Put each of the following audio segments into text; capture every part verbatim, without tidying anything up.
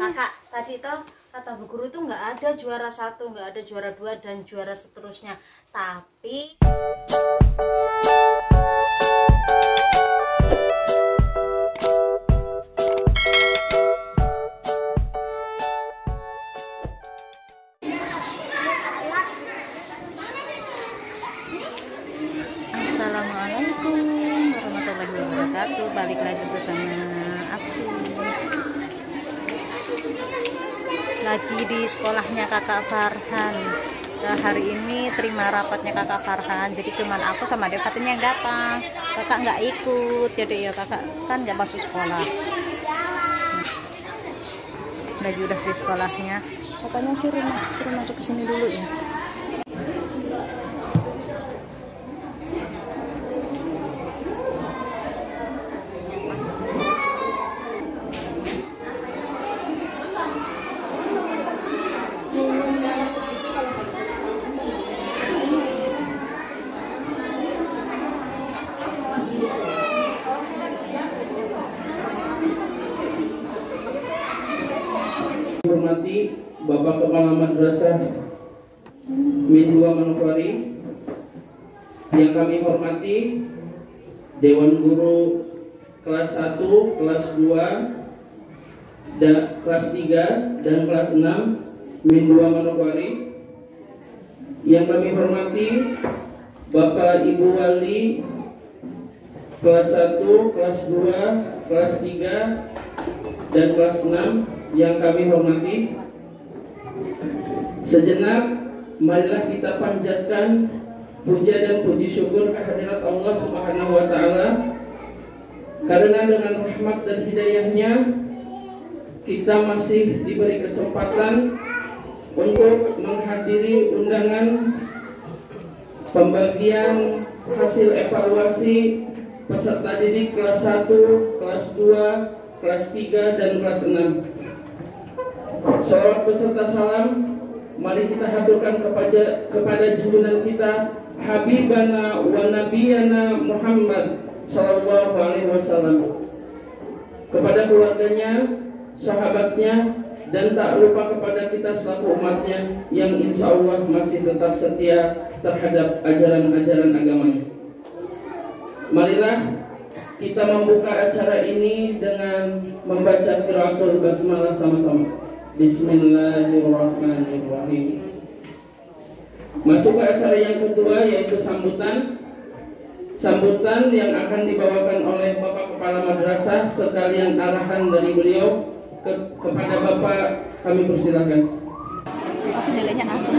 Kakak tadi itu kata Bu Guru itu nggak ada juara satu, nggak ada juara dua dan juara seterusnya. Tapi Assalamualaikum warahmatullahi wabarakatuh. Balik lagi bersama aku lagi di sekolahnya Kakak Farhan. Nah, hari ini terima rapatnya Kakak Farhan, jadi cuman aku sama Dek Fatin yang datang. Kakak nggak ikut, jadi ya kakak kan nggak masuk sekolah. Lagi udah di sekolahnya, katanya suruh suruh masuk ke sini dulu ya. Hormati Bapak Kepala Madrasah Min dua Manokwari, yang kami hormati Dewan Guru kelas satu, kelas dua, dan kelas tiga dan kelas enam Min dua Manokwari, yang kami hormati Bapak Ibu Wali kelas satu, kelas dua, kelas tiga dan kelas enam yang kami hormati. Sejenak marilah kita panjatkan puja dan puji syukur kehadirat Allah Subhanahu wa taala, karena dengan rahmat dan hidayahnya kita masih diberi kesempatan untuk menghadiri undangan pembagian hasil evaluasi peserta didik kelas satu, kelas dua, kelas tiga dan kelas enam. Salawat beserta salam mari kita haturkan kepada kepada junjungan kita Habibana wa Nabiyana Muhammad sallallahu alaihi wasallam, kepada keluarganya, sahabatnya, dan tak lupa kepada kita selaku umatnya yang insya Allah masih tetap setia terhadap ajaran-ajaran agamanya. Marilah kita membuka acara ini dengan membaca qiraatul basmalah sama-sama. Bismillahirrahmanirrahim. Masuk ke acara yang kedua, yaitu sambutan. Sambutan yang akan dibawakan oleh Bapak Kepala Madrasah sekalian arahan dari beliau ke, kepada Bapak, kami persilakan. Nilainya asli.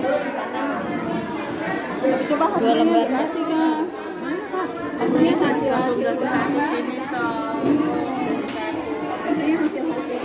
Coba dua lembar nasi kak. Mana kak? Hasilnya hasil hasil ke satu sini toh. Dari satu.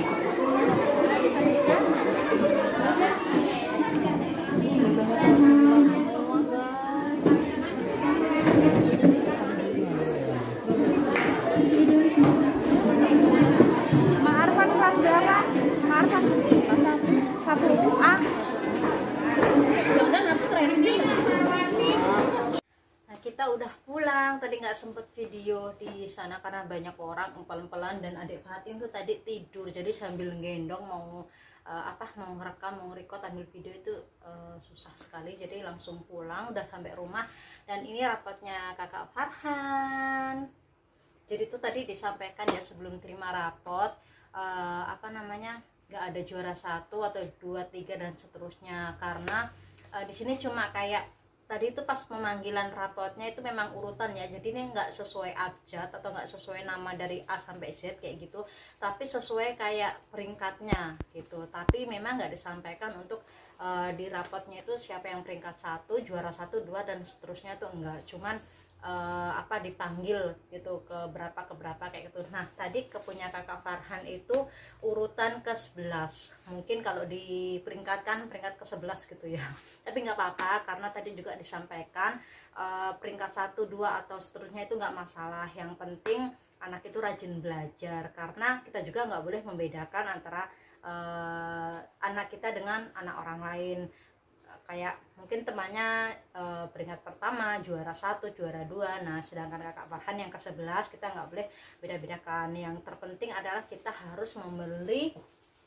Kita udah pulang, tadi nggak sempet video di sana karena banyak orang empel-empelan dan adik Fatin tuh tadi tidur, jadi sambil gendong mau uh, apa mau ngerekam, mau ngerekod, ambil video itu uh, susah sekali, jadi langsung pulang, udah sampai rumah. Dan ini rapotnya Kakak Farhan. Jadi itu tadi disampaikan ya sebelum terima rapot, uh, apa namanya nggak ada juara satu atau dua, tiga dan seterusnya, karena uh, di sini cuma kayak tadi itu pas pemanggilan rapotnya itu memang urutan ya, jadi ini nggak sesuai abjad atau nggak sesuai nama dari A sampai Z kayak gitu, tapi sesuai kayak peringkatnya gitu. Tapi memang nggak disampaikan untuk uh, di rapotnya itu siapa yang peringkat satu, juara satu, dua dan seterusnya tuh enggak, cuman uh, apa dipanggil gitu ke berapa ke berapa kayak gitu. Nah tadi ke punya Kakak Farhan itu urutan ke sebelas, mungkin kalau diperingkatkan peringkat ke sebelas gitu ya, tapi nggak apa-apa karena tadi juga disampaikan uh, peringkat satu, dua atau seterusnya itu nggak masalah, yang penting anak itu rajin belajar, karena kita juga nggak boleh membedakan antara uh, anak kita dengan anak orang lain. Kayak mungkin temannya e, peringkat pertama, juara satu, juara dua. Nah sedangkan Kakak Farhan yang ke sebelas, kita nggak boleh beda-bedakan. Yang terpenting adalah kita harus membeli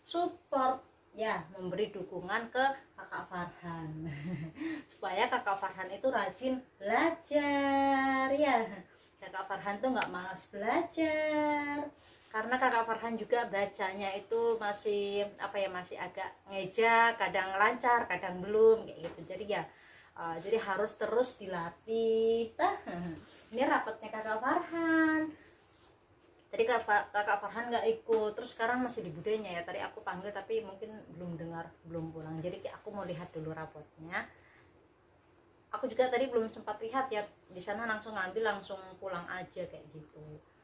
support ya, memberi dukungan ke kakak Farhan supaya kakak Farhan itu rajin belajar ya. Kakak Farhan tuh nggak malas belajar, karena kakak Farhan juga bacanya itu masih apa ya, masih agak ngejak, kadang lancar kadang belum kayak gitu. Jadi ya uh, jadi harus terus dilatih. Nah, ini rapatnya kakak Farhan. Tadi kakak, kakak Farhan nggak ikut, terus sekarang masih di budenya ya. Tadi aku panggil tapi mungkin belum dengar, belum pulang. Jadi aku mau lihat dulu rapotnya. Aku juga tadi belum sempat lihat ya, di sana langsung ngambil langsung pulang aja kayak gitu.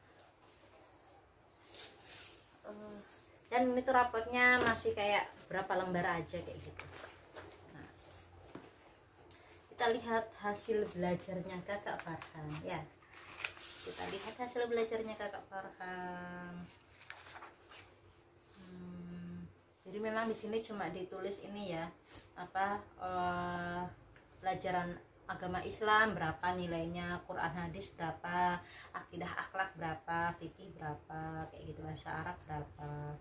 Dan ini tuh rapotnya masih kayak berapa lembar aja kayak gitu. Nah, kita lihat hasil belajarnya kakak Farhan ya. Kita lihat hasil belajarnya kakak Farhan. Hmm, jadi memang di sini cuma ditulis ini ya, apa uh, pelajaran agama Islam berapa nilainya, Quran hadis berapa, akidah akhlak berapa, fikih berapa, kayak gitu, bahasa Arab berapa.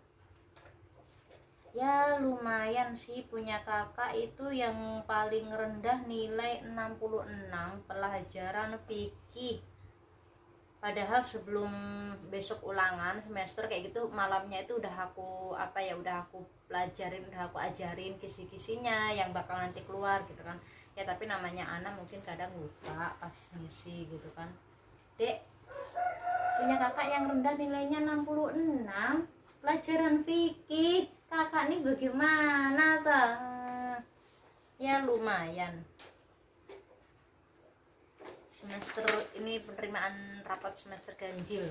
Ya lumayan sih, punya kakak itu yang paling rendah nilai enam puluh enam pelajaran fikih. Padahal sebelum besok ulangan semester kayak gitu, malamnya itu udah aku apa ya, udah aku pelajarin, udah aku ajarin kisi-kisinya yang bakal nanti keluar gitu kan. Ya tapi namanya anak mungkin kadang lupa pas ngisi gitu kan. Dek, punya kakak yang rendah nilainya enam puluh enam pelajaran fikih. Kakak nih bagaimana tuh? Ya lumayan. Semester ini penerimaan rapat semester ganjil.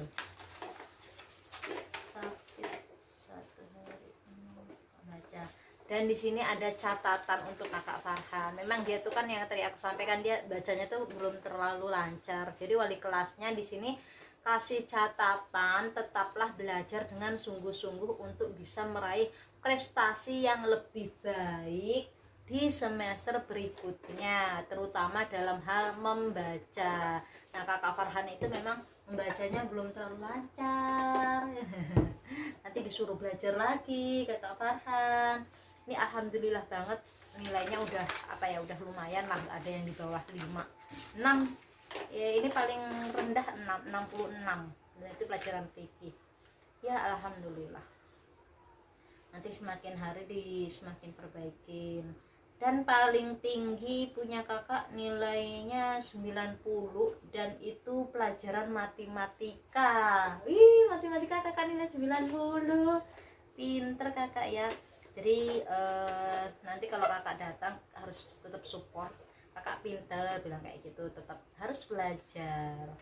Sakit satu hari baca. Dan di sini ada catatan untuk kakak Farhan. Memang dia tuh kan yang tadi aku sampaikan, dia bacanya tuh belum terlalu lancar. Jadi wali kelasnya di sini kasih catatan, tetaplah belajar dengan sungguh-sungguh untuk bisa meraih prestasi yang lebih baik di semester berikutnya, terutama dalam hal membaca. Nah kakak Farhan itu memang membacanya belum terlalu lancar. Nanti disuruh belajar lagi kakak Farhan. Ini alhamdulillah banget nilainya udah apa ya, udah lumayan lah, ada yang di bawah lima, enam ya, ini paling rendah enam, enam puluh enam. Dan itu pelajaran fikih ya, alhamdulillah. Nanti semakin hari di semakin perbaikin. Dan paling tinggi punya kakak nilainya sembilan puluh, dan itu pelajaran matematika. Wih, matematika kakak nilai sembilan puluh. Pinter kakak ya. Jadi eh, nanti kalau kakak datang harus tetap support. Kakak pinter, bilang kayak gitu, tetap harus belajar.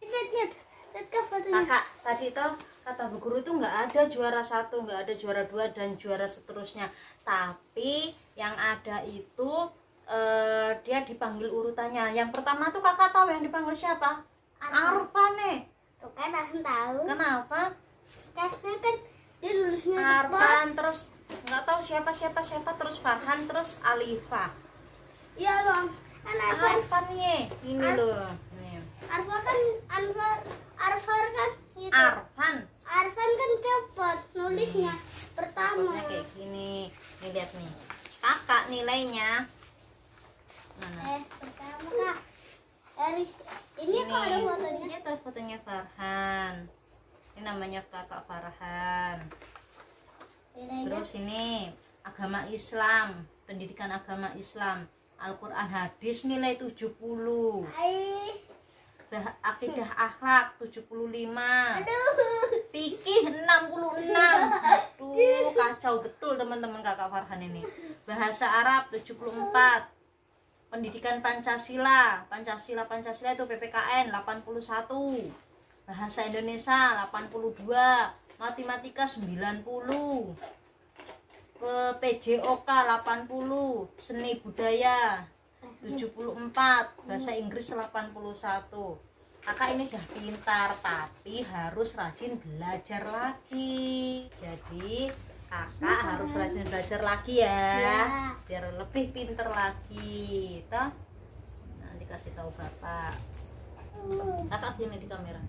Kakak tadi itu kata bu guru itu nggak ada juara satu, nggak ada juara dua dan juara seterusnya, tapi yang ada itu uh, dia dipanggil urutannya. Yang pertama tuh kakak tahu yang dipanggil siapa? Arfan nih. Tuh kan aku tahu. Kenapa? Karena kan dia lulusnya Arfan, terus nggak tahu siapa siapa siapa, terus Farhan, terus Alifa. Iya loh, kan Arfan. Arfan nih, ini Ar loh. Nih. Arfan kan Arfan Arfan kan gitu. Arfan. Arfan kan cepet nulisnya. Hmm. Pertama. Rapotnya kayak gini. Nih lihat nih. Kakak nilainya. Mana? Eh, pertama Kak. Dari ini, ini kok ada fotonya. Ini tuh fotonya Farhan. Ini namanya kakak Farhan. Nilainya. Terus ini agama Islam, pendidikan agama Islam, Al-Quran hadis nilai tujuh puluh. Ay. Akidah akhlak tujuh puluh lima. Aduh. Fikih enam puluh enam. Aduh, kacau betul teman-teman kakak Farhan ini. Bahasa Arab tujuh puluh empat. Pendidikan Pancasila, Pancasila Pancasila itu P P K N delapan puluh satu. Bahasa Indonesia delapan puluh dua. Matematika sembilan puluh. P J O K delapan puluh. Seni budaya tujuh puluh empat, bahasa Inggris delapan puluh satu. Kakak ini udah pintar, tapi harus rajin belajar lagi. Jadi kakak ya. harus rajin belajar lagi ya, ya. Biar lebih pintar lagi. Toh? Nanti kasih tahu bapak. Kakak gini di kamera.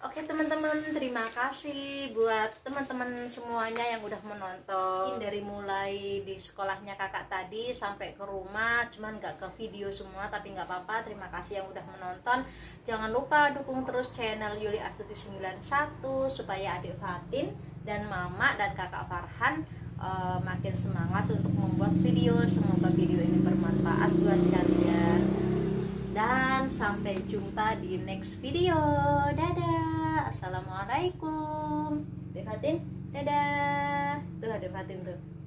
Oke teman-teman, terima kasih buat teman-teman semuanya yang udah menonton dari mulai di sekolahnya kakak tadi sampai ke rumah, cuman nggak ke video semua, tapi nggak apa-apa. Terima kasih yang udah menonton. Jangan lupa dukung terus channel Yuli Astuti sembilan satu supaya adik Fatin dan mama dan kakak Farhan uh, makin semangat untuk membuat video. Semoga video ini bermanfaat buat kalian. Dan sampai jumpa di next video. Dadah. Assalamualaikum. Dek Fatin, dadah. Tuh ada Fatin tuh.